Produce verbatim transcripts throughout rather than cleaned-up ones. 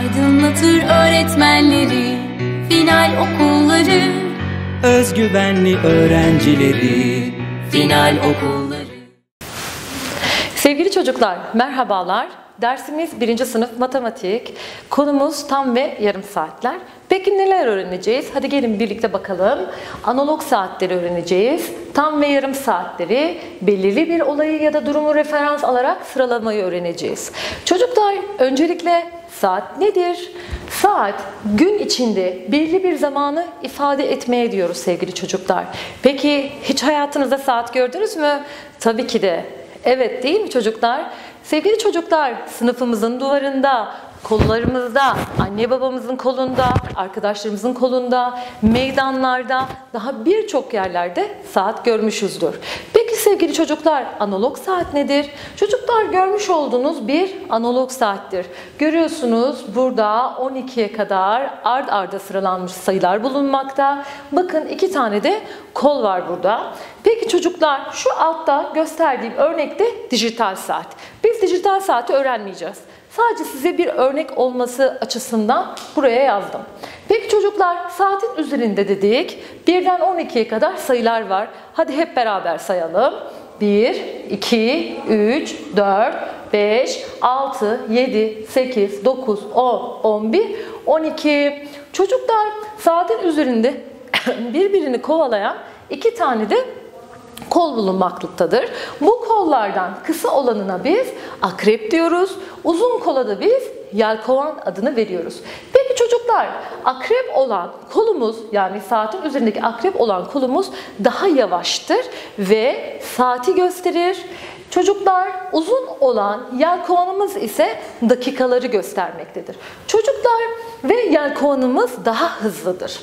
aydınlatır öğretmenleri, final okulları, özgüvenli öğrencileri, final okulları. Sevgili çocuklar, merhabalar. Dersimiz birinci sınıf matematik. Konumuz tam ve yarım saatler. Peki neler öğreneceğiz? Hadi gelin birlikte bakalım. Analog saatleri öğreneceğiz. Tam ve yarım saatleri, belirli bir olayı ya da durumu referans alarak sıralamayı öğreneceğiz. Çocuklar, öncelikle saat nedir? Saat, gün içinde belirli bir zamanı ifade etmeye diyoruz sevgili çocuklar. Peki hiç hayatınızda saat gördünüz mü? Tabii ki de. Evet, değil mi çocuklar? Sevgili çocuklar, sınıfımızın duvarında, kollarımızda, anne babamızın kolunda, arkadaşlarımızın kolunda, meydanlarda, daha birçok yerlerde saat görmüşüzdür. Peki sevgili çocuklar, analog saat nedir? Çocuklar, görmüş olduğunuz bir analog saattir. Görüyorsunuz burada on ikiye kadar ard arda sıralanmış sayılar bulunmakta. Bakın iki tane de kol var burada. Peki çocuklar, şu altta gösterdiğim örnekte dijital saat. Biz dijital saati öğrenmeyeceğiz. Sadece size bir örnek olması açısından buraya yazdım. Peki çocuklar, saatin üzerinde dedik. birden on ikiye kadar sayılar var. Hadi hep beraber sayalım. bir, iki, üç, dört, beş, altı, yedi, sekiz, dokuz, on, on bir, on iki. Çocuklar, saatin üzerinde birbirini kovalayan iki tane de kol bulunmaktadır. Bu kollardan kısa olanına biz akrep diyoruz. Uzun kola da biz yelkovan adını veriyoruz. Peki çocuklar, akrep olan kolumuz, yani saatin üzerindeki akrep olan kolumuz daha yavaştır ve saati gösterir. Çocuklar, uzun olan yelkovanımız ise dakikaları göstermektedir. Çocuklar ve yelkovanımız daha hızlıdır.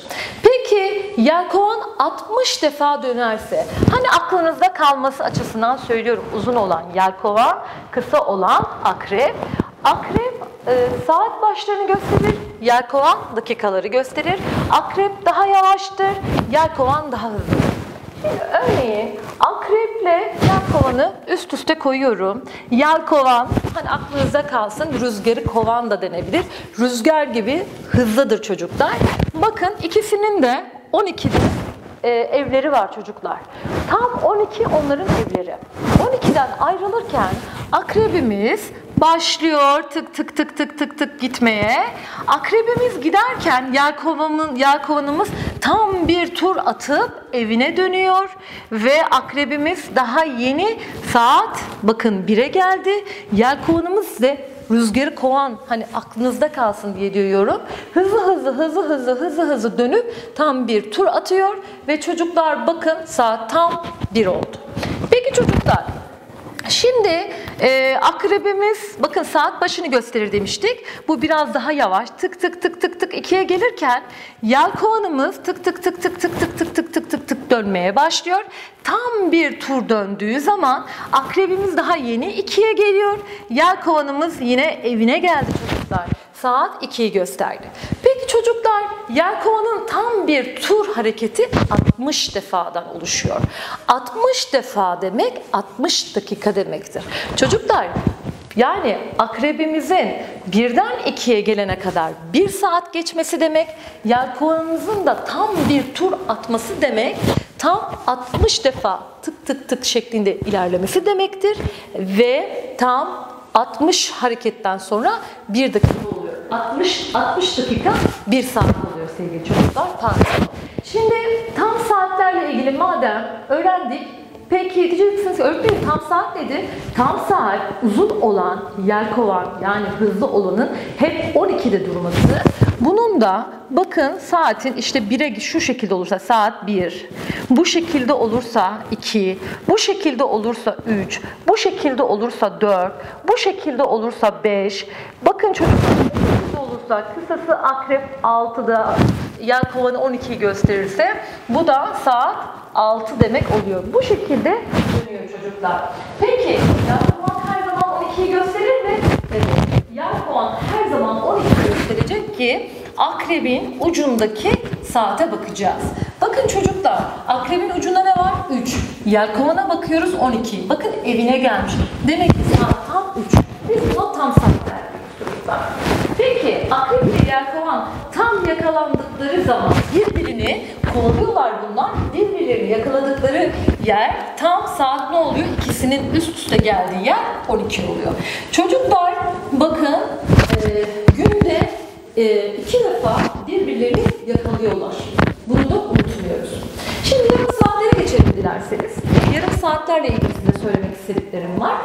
Peki yelkovan altmış defa dönerse, hani aklınızda kalması açısından söylüyorum, uzun olan yelkovan, kısa olan akrep. Akrep e, saat başlarını gösterir, yelkovan dakikaları gösterir. Akrep daha yavaştır, yelkovan daha hızlıdır. Şimdi örneğin akreple yelkovanı üst üste koyuyorum. Yelkovan, hani aklınızda kalsın, rüzgarı kovan da denebilir. Rüzgar gibi hızlıdır çocuklar. Bakın ikisinin de on ikide e, evleri var çocuklar. Tam on iki onların evleri. on ikiden ayrılırken akrebimiz başlıyor tık tık tık tık tık tık gitmeye. Akrebimiz giderken yelkovanın, yelkovanımız tam bir tur atıp evine dönüyor ve akrebimiz daha yeni saat bakın bire geldi. Yelkovanımız de rüzgarı kovan, hani aklınızda kalsın diye diyorum. Hızlı hızlı hızlı hızlı hızlı hızlı dönüp tam bir tur atıyor ve çocuklar bakın saat tam bir oldu. Peki çocuklar, şimdi e, akrebimiz bakın saat başını gösterir demiştik. Bu biraz daha yavaş. Tık tık tık tık tık ikiye gelirken yelkovanımız tık tık tık tık tık tık tık tık tık tık tık dönmeye başlıyor. Tam bir tur döndüğü zaman akrebimiz daha yeni ikiye geliyor. Yelkovanımız yine evine geldi çocuklar. Saat ikiyi gösterdi. Peki çocuklar, yelkovanın tam bir tur hareketi altmış defadan oluşuyor. altmış defa demek altmış dakika demektir. Çocuklar, yani akrebimizin birden ikiye gelene kadar bir saat geçmesi demek, yelkovanımızın da tam bir tur atması demek, tam altmış defa tık tık tık şeklinde ilerlemesi demektir ve tam altmış hareketten sonra bir dakika oluyor. altmış altmış dakika bir saat oluyor sevgili çocuklar. Pardon. Şimdi tam saatlerle ilgili madem öğrendik, peki diyeceksiniz ki öğretmenim tam saat nedir? Tam saat uzun olan yelkovan, yani hızlı olanın hep on ikide durması. Bunun da bakın saatin işte bire şu şekilde olursa saat bir, bu şekilde olursa iki, bu şekilde olursa üç, bu şekilde olursa dört, bu şekilde olursa beş. Bakın çocuklar, bu şekilde olursa kısası akrep altıda, yelkovanı on ikiyi gösterirse bu da saat altı demek oluyor. Bu şekilde dönüyor çocuklar. Peki yelkovan her zaman on ikiyi gösterir mi? Evet. Yelkovan her zaman on ikiyi gösterecek ki akrebin ucundaki saate bakacağız. Bakın çocuklar, akrebin ucunda ne var? üç. Yelkovana bakıyoruz on iki. Bakın evine gelmiş. Demek ki saat tam üç. Biz buna tam saat verdik çocuklar. Peki akrep ile yelkovan tam yakalandıkları zaman birbirini kovalıyorlar bunlar. Birbirlerini yakaladıkları yer tam saat ne oluyor? İkisinin üst üste geldiği yer on iki oluyor. Çocuklar bakın e, günde e, iki defa birbirlerini yakalıyorlar. Bunu da unutmuyoruz. Şimdi yarım saatlere geçelim dilerseniz. Yarım saatlerle ilgili size söylemek istediklerim var.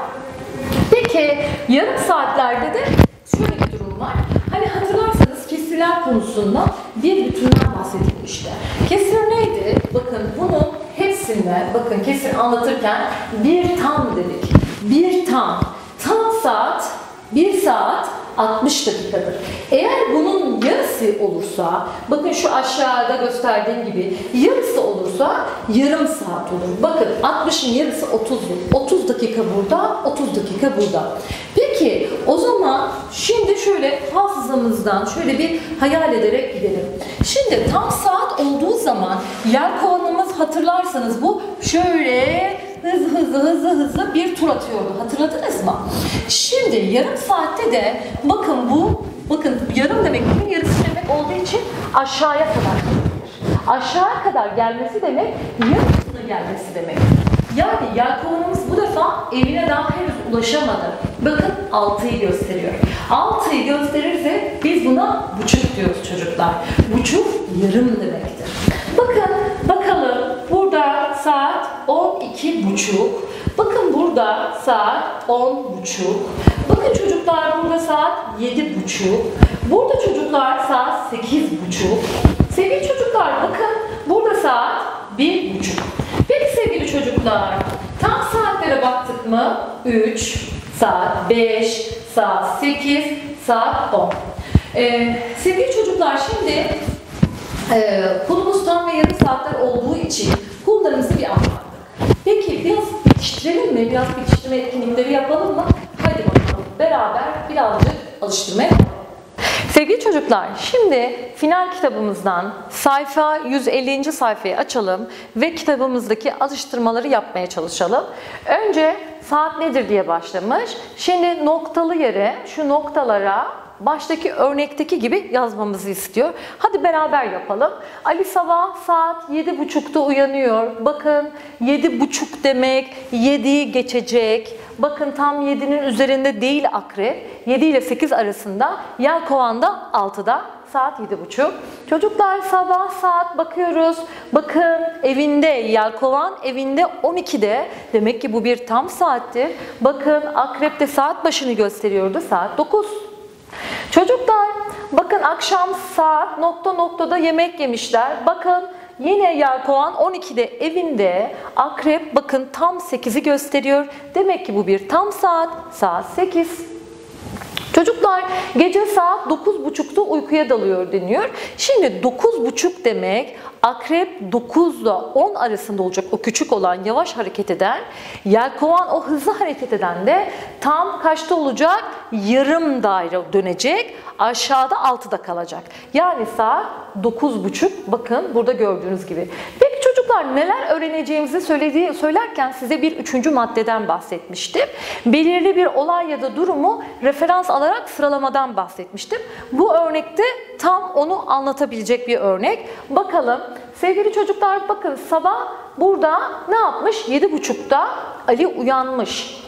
Peki yarım saatlerde de şöyle bir durum var. Hani hatırlarsanız kesirler konusunda bir bütünden bahsedilmişti. Kesir neydi? Bakın bunun hepsinde, bakın kesir anlatırken bir tam dedik. Bir tam. Tam saat, bir saat altmış dakikadır. Eğer bunun yarısı olursa, bakın şu aşağıda gösterdiğim gibi yarısı olursa yarım saat olur. Bakın altmışın yarısı otuzdur. otuz dakika burada, otuz dakika burada. Peki o zaman şimdi şöyle hafızamızdan şöyle bir hayal ederek gidelim. Şimdi tam saat olduğu zaman yelkovanımız hatırlarsanız bu şöyle hızlı hızlı hızlı hızlı bir tur atıyordu. Hatırladınız mı? Şimdi yarım saatte de bakın bu, bakın yarım demek bunun yarısı demek olduğu için aşağıya kadar gelir. Aşağıya kadar gelmesi demek yarısına gelmesi demek. Yani yelkovanımız bu defa evine daha henüz ulaşamadı. Bakın altıyı gösteriyor. altıyı gösterirse biz buna buçuk diyoruz çocuklar. Buçuk yarım demektir. Bakın bakalım burada saat on iki buçuk. Bakın burada saat on buçuk. Bakın çocuklar burada saat yedi buçuk. Burada çocuklar saat sekiz buçuk. Sevgili çocuklar bakın burada saat bir buçuk. Peki sevgili çocuklar tam saatlere baktık mı? üç, saat beş, saat sekiz, saat on. Ee, sevgili çocuklar şimdi e, konumuz tam ve yarım saatler olduğu için konularımızı bir anlattık. Peki biraz pekiştirelim mi? Biraz pekiştirme etkinlikleri yapalım mı? Hadi bakalım beraber birazcık alıştırma yapalım. Sevgili çocuklar, şimdi final kitabımızdan sayfa yüz ellinci sayfayı açalım ve kitabımızdaki alıştırmaları yapmaya çalışalım. Önce saat nedir diye başlamış. Şimdi noktalı yere, şu noktalara baştaki örnekteki gibi yazmamızı istiyor. Hadi beraber yapalım. Ali sabah saat yedi buçukta uyanıyor. Bakın yedi buçuk demek yediyi geçecek. Bakın tam yedinin üzerinde değil akrep. yedi ile sekiz arasında. Yelkovan da altıda. Saat yedi buçuk. Çocuklar sabah saat bakıyoruz. Bakın evinde yelkovan evinde on ikide. Demek ki bu bir tam saattir. Bakın akrep de saat başını gösteriyordu. Saat dokuz. Çocuklar bakın akşam saat nokta noktada yemek yemişler. Bakın yine yelkovan on ikide evinde. Akrep bakın tam sekizi gösteriyor. Demek ki bu bir tam saat. Saat sekiz. Çocuklar gece saat dokuz buçukta uykuya dalıyor deniyor. Şimdi dokuz buçuk demek akrep dokuz ile on arasında olacak o küçük olan yavaş hareket eden. Yelkovan o hızlı hareket eden de tam kaçta olacak? Yarım daire dönecek. Aşağıda altıda kalacak. Yani saat dokuz buçuk bakın burada gördüğünüz gibi. Peki çocuklar neler öğreneceğimizi söylediği, söylerken size bir üçüncü maddeden bahsetmiştim. Belirli bir olay ya da durumu referans alarak sıralamadan bahsetmiştim. Bu örnekte tam onu anlatabilecek bir örnek. Bakalım sevgili çocuklar bakın sabah burada ne yapmış? yedi buçukta Ali uyanmış.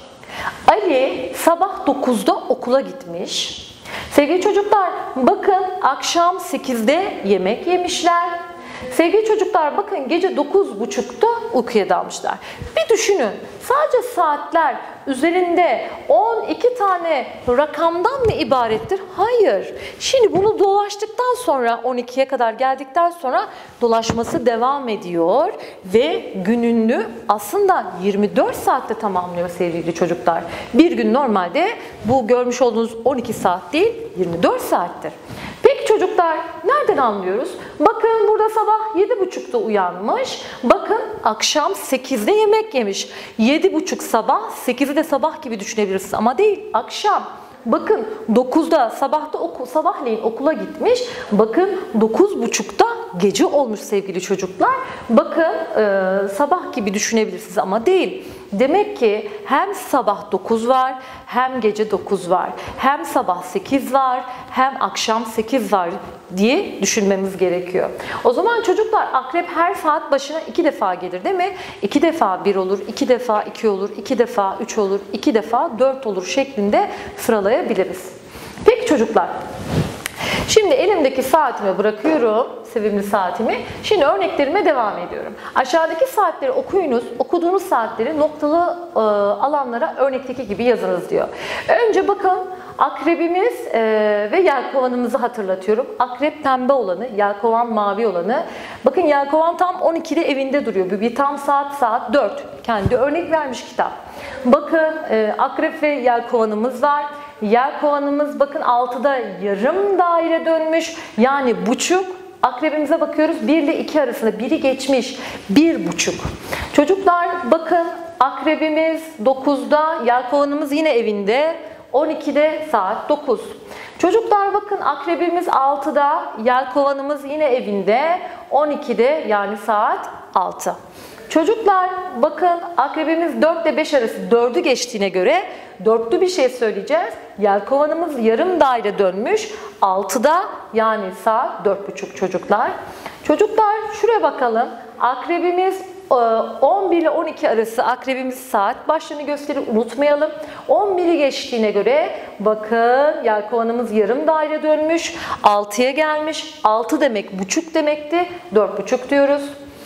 Ali sabah dokuzda okula gitmiş. Sevgili çocuklar bakın akşam sekizde yemek yemişler. Sevgili çocuklar bakın gece dokuz buçukta uykuya dalmışlar. Bir düşünün sadece saatler üzerinde on iki tane rakamdan mı ibarettir? Hayır. Şimdi bunu dolaştıktan sonra on ikiye kadar geldikten sonra dolaşması devam ediyor ve gününü aslında yirmi dört saatte tamamlıyor sevgili çocuklar. Bir gün normalde bu görmüş olduğunuz on iki saat değil yirmi dört saattir. Peki çocuklar nereden anlıyoruz? Bakın burada sabah yedi buçukta uyanmış. Bakın akşam sekizde yemek yemiş. yedi buçuk sabah, sekizi de sabah gibi düşünebilirsiniz ama değil akşam. Bakın dokuzda sabahta oku, sabahleyin okula gitmiş. Bakın dokuz buçukta gece olmuş sevgili çocuklar. Bakın e, sabah gibi düşünebilirsiniz ama değil. Demek ki hem sabah dokuz var, hem gece dokuz var. Hem sabah sekiz var, hem akşam sekiz var diye düşünmemiz gerekiyor. O zaman çocuklar akrep her saat başına iki defa gelir değil mi? iki defa bir olur, iki defa iki olur, iki defa üç olur, iki defa dört olur şeklinde sıralayabiliriz. Peki çocuklar, şimdi elimdeki saatimi bırakıyorum, sevimli saatimi. Şimdi örneklerime devam ediyorum. Aşağıdaki saatleri okuyunuz, okuduğunuz saatleri noktalı e, alanlara örnekteki gibi yazınız diyor. Önce bakın akrebimiz e, ve yelkovanımızı hatırlatıyorum. Akrep pembe olanı, yelkovan mavi olanı. Bakın yelkovan tam on ikide evinde duruyor. Bir, bir tam saat saat dört. Kendi örnek vermiş kitap. Bakın e, akrep ve yelkovanımız var. Yelkovanımız bakın altıda yarım daire dönmüş. Yani buçuk. Akrebimize bakıyoruz. bir ile iki arasında biri geçmiş. bir buçuk. Çocuklar bakın akrebimiz dokuzda, yelkovanımız yine evinde. on ikide saat dokuz. Çocuklar bakın akrebimiz altıda, yelkovanımız yine evinde. on ikide yani saat altı. Çocuklar bakın akrebimiz dört ile beş arası, dördü geçtiğine göre dörtlü bir şey söyleyeceğiz. Yelkovanımız yarım daire dönmüş. altıda yani saat dört buçuk çocuklar. Çocuklar şuraya bakalım. Akrebimiz on bir ile on iki arası akrebimiz saat başlığını gösterir, unutmayalım. on biri geçtiğine göre bakın yelkovanımız yarım daire dönmüş. altıya gelmiş. altı demek buçuk demekti. dört buçuk diyoruz.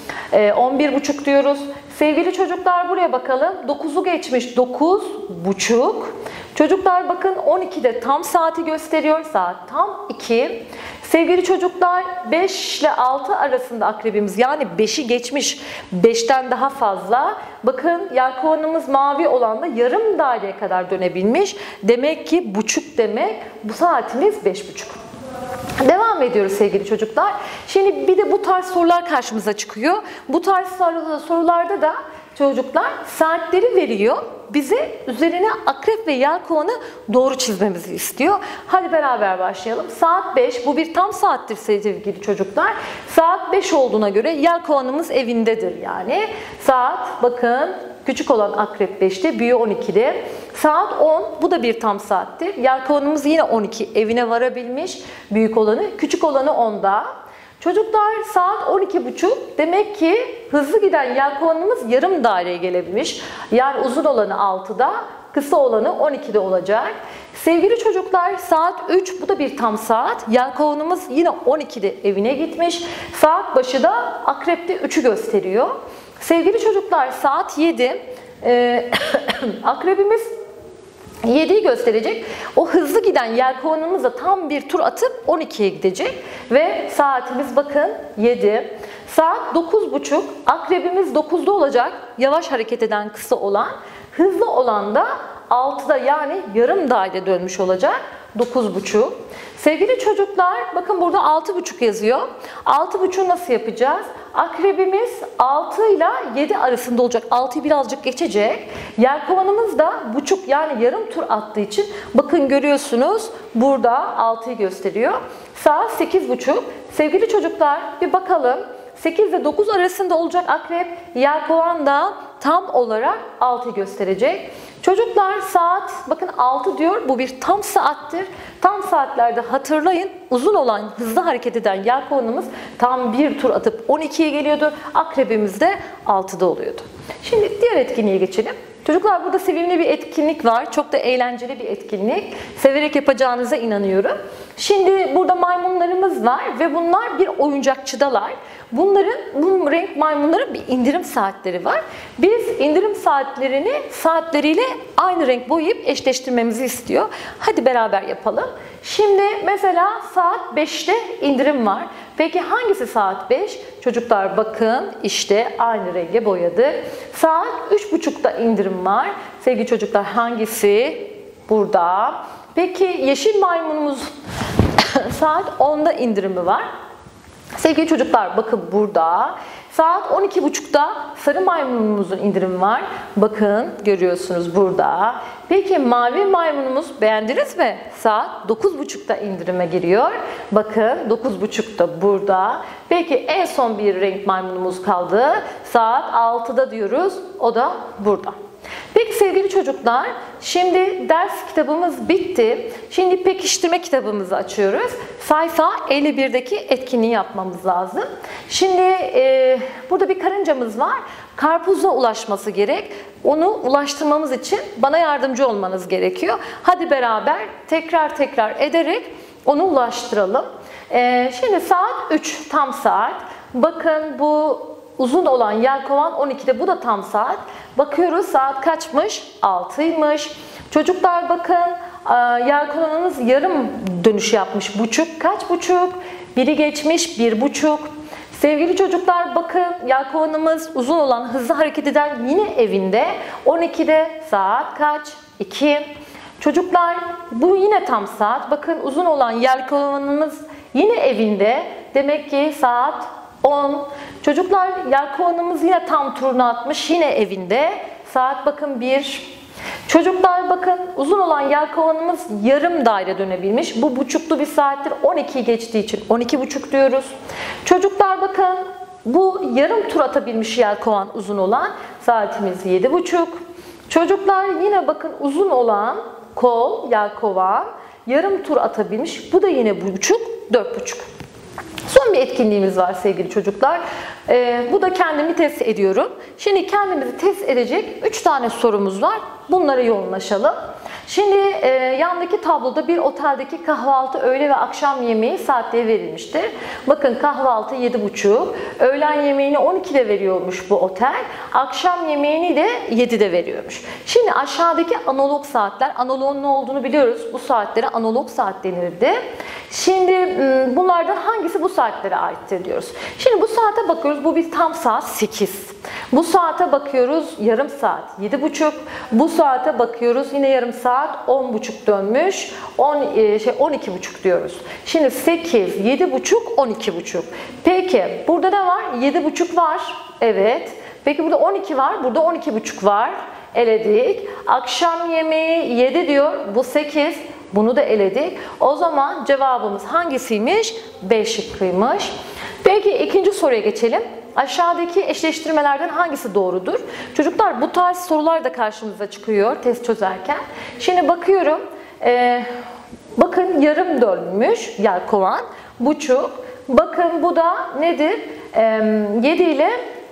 on bir buçuk diyoruz. Sevgili çocuklar buraya bakalım. dokuzu geçmiş. dokuz buçuk. Çocuklar bakın on ikide tam saati gösteriyor. Saat tam iki. Sevgili çocuklar beş ile altı arasında akrebimiz yani beşi geçmiş. beşten daha fazla. Bakın yelkovanımız mavi olan da yarım daireye kadar dönebilmiş. Demek ki buçuk demek. Bu saatimiz beş buçuk. Devam ediyoruz sevgili çocuklar. Şimdi bir de bu tarz sorular karşımıza çıkıyor. Bu tarz sorularda da çocuklar saatleri veriyor. Bize üzerine akrep ve yelkovanı doğru çizmemizi istiyor. Hadi beraber başlayalım. Saat beş. Bu bir tam saattir sevgili çocuklar. Saat beş olduğuna göre yelkovanımız evindedir yani. Saat bakın küçük olan akrep beşte, büyüğü on ikide. Saat on. Bu da bir tam saattir. Yelkovanımız yine on iki. Evine varabilmiş. Büyük olanı. Küçük olanı onda. Çocuklar saat on iki buçuk. Demek ki hızlı giden yelkovanımız yarım daireye gelebilmiş. Yani uzun olanı altıda, kısa olanı on ikide olacak. Sevgili çocuklar saat üç. Bu da bir tam saat. Yelkovanımız yine on ikide evine gitmiş. Saat başı da akrepte üçü gösteriyor. Sevgili çocuklar saat yedi. Ee, akrebimiz yediyi gösterecek. O hızlı giden yelkovanımızla tam bir tur atıp on ikiye gidecek. Ve saatimiz bakın yedi. Saat dokuz buçuk. Akrebimiz dokuzda olacak. Yavaş hareket eden kısa olan. Hızlı olan da altıda yani yarım daire dönmüş olacak. dokuz buçuk. Sevgili çocuklar bakın burada altı buçuk yazıyor. altı buçuğu nasıl yapacağız? Akrebimiz altı ile yedi arasında olacak. altıyı birazcık geçecek. Yelkovanımız da buçuk yani yarım tur attığı için bakın görüyorsunuz burada altıyı gösteriyor. Saat sekiz buçuk. Sevgili çocuklar bir bakalım. sekiz ile dokuz arasında olacak akrep. Yelkovan da tam olarak altıyı gösterecek. Çocuklar saat bakın altı diyor. Bu bir tam saattir. Tam saatlerde hatırlayın uzun olan hızlı hareket eden yelkovanımız tam bir tur atıp on ikiye geliyordu. Akrebimiz de altıda oluyordu. Şimdi diğer etkinliğe geçelim. Çocuklar burada sevimli bir etkinlik var. Çok da eğlenceli bir etkinlik. Severek yapacağınıza inanıyorum. Şimdi burada maymunlarımız var ve bunlar bir oyuncakçıdalar. Bunların, bu renk maymunların bir indirim saatleri var. Biz indirim saatlerini saatleriyle aynı renk boyayıp eşleştirmemizi istiyor. Hadi beraber yapalım. Şimdi mesela saat beşte indirim var. Peki hangisi saat beş? Çocuklar bakın işte aynı renge boyadık. Saat üç buçukta indirim var. Sevgili çocuklar hangisi? Burada. Peki yeşil maymunumuz saat onda indirimi var. Sevgili çocuklar bakın burada. Saat on iki buçukta sarı maymunumuzun indirimi var. Bakın görüyorsunuz burada. Peki mavi maymunumuz beğendiniz mi? Saat dokuz buçukta indirime giriyor. Bakın dokuz buçukta burada. Peki en son bir renk maymunumuz kaldı. Saat altıda diyoruz. O da burada. Peki sevgili çocuklar, şimdi ders kitabımız bitti. Şimdi pekiştirme kitabımızı açıyoruz. Sayfa elli birdeki etkinliği yapmamız lazım. Şimdi e, burada bir karıncamız var. Karpuza ulaşması gerek. Onu ulaştırmamız için bana yardımcı olmanız gerekiyor. Hadi beraber tekrar tekrar ederek onu ulaştıralım. E, şimdi saat üç, tam saat. Bakın bu uzun olan yelkovan on ikide, bu da tam saat. Bakıyoruz saat kaçmış? altıymış. Çocuklar bakın, yelkovanımız yarım dönüş yapmış. Buçuk, kaç buçuk? Biri geçmiş, bir buçuk. Sevgili çocuklar bakın, yelkovanımız uzun olan, hızlı hareket eden yine evinde. on ikide saat kaç? iki. Çocuklar bu yine tam saat. Bakın uzun olan yelkovanımız yine evinde. Demek ki saat on. Çocuklar yelkovanımız yine tam turunu atmış, yine evinde. Saat bakın bir. Çocuklar bakın uzun olan yelkovanımız yarım daire dönebilmiş. Bu buçuklu bir saattir. on ikiyi geçtiği için on iki buçuk diyoruz. Çocuklar bakın bu yarım tur atabilmiş yelkovan uzun olan. Saatimiz yedi buçuk. Çocuklar yine bakın uzun olan kol, yelkovan yarım tur atabilmiş. Bu da yine buçuk, dört buçuk. Son bir etkinliğimiz var sevgili çocuklar. Ee, bu da kendimi test ediyorum. Şimdi kendimizi test edecek üç tane sorumuz var. Bunlara yoğunlaşalım. Şimdi e, yandaki tabloda bir oteldeki kahvaltı, öğle ve akşam yemeği saatleri verilmiştir. Bakın kahvaltı yedi buçuk, öğlen yemeğini on ikide veriyormuş bu otel. Akşam yemeğini de yedide veriyormuş. Şimdi aşağıdaki analog saatler, analogun ne olduğunu biliyoruz. Bu saatlere analog saat denirdi. Şimdi bunlardan hangisi bu saatlere aittir diyoruz. Şimdi bu saate bakıyoruz. Bu bir tam saat sekiz. Bu saate bakıyoruz yarım saat yedi buçuk. Bu saate bakıyoruz yine yarım saat on buçuk dönmüş. on şey on iki buçuk diyoruz. Şimdi sekiz, yedi buçuk, on iki buçuk. Peki burada ne var? yedi buçuk var. Evet. Peki burada on iki var. Burada on iki buçuk var. Eledik. Akşam yemeği yedi diyor. Bu sekiz. Bunu da eledik. O zaman cevabımız hangisiymiş? B şıkkıymış. Peki ikinci soruya geçelim. Aşağıdaki eşleştirmelerden hangisi doğrudur? Çocuklar bu tarz sorular da karşımıza çıkıyor test çözerken. Şimdi bakıyorum. E, bakın yarım dönmüş yelkovan. Buçuk. Bakın bu da nedir? E, yedi ile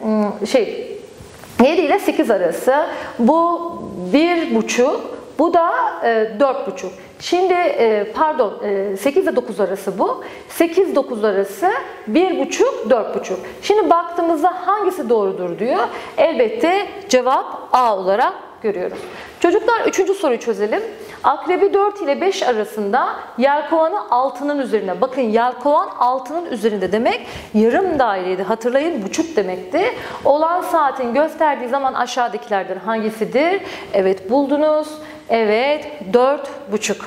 şey yedi ile sekiz arası. Bu bir buçuk. Bu da e, dört buçuk. Şimdi e, pardon e, sekiz ile dokuz arası bu. sekiz dokuz arası bir buçuk, dört buçuk. Şimdi baktığımızda hangisi doğrudur diyor. Elbette cevap A olarak görüyoruz. Çocuklar üçüncü soruyu çözelim. Akrebi dört ile beş arasında yelkovanı altının üzerine. Bakın yelkovan altının üzerinde demek. Yarım daireydi. Hatırlayın buçuk demekti. Olan saatin gösterdiği zaman aşağıdakilerden hangisidir? Evet buldunuz. Evet dört buçuk.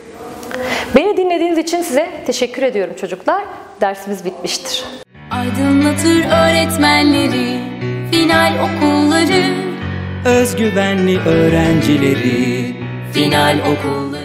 Beni dinlediğiniz için size teşekkür ediyorum çocuklar. Dersimiz bitmiştir. Aydınlatır öğretmenleri, final okulları, özgüvenli öğrencileri, final okulları.